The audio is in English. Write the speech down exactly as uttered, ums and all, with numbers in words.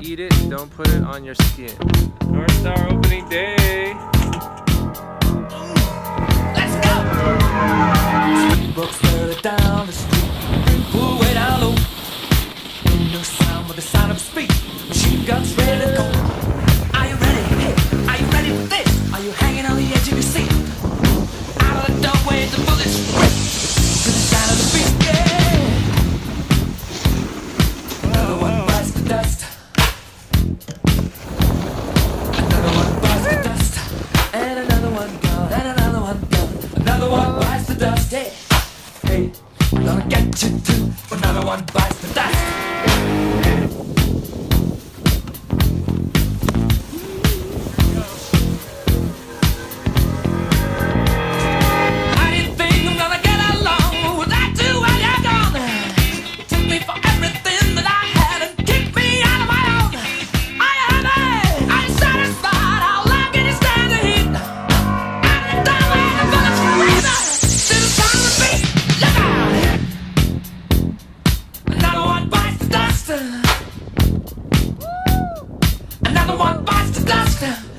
eat it, don't put it on your skin. Northstar opening day. Let's go! Books further down the street, pull way down low. No sound but the sound of speed. Machine guns ready to go. Are you ready? Hey, are you ready for this? Are you hanging on the edge of your seat? Out of the doorway, the bullets rip to the sound of the beat. Yeah. Another one bites the dust. Another one bites the dust. And another one gone. And another one gone. Another one bites the dust. Hey, hey, I'm gonna get you too. Another one bites the dust. Another one bites the dust.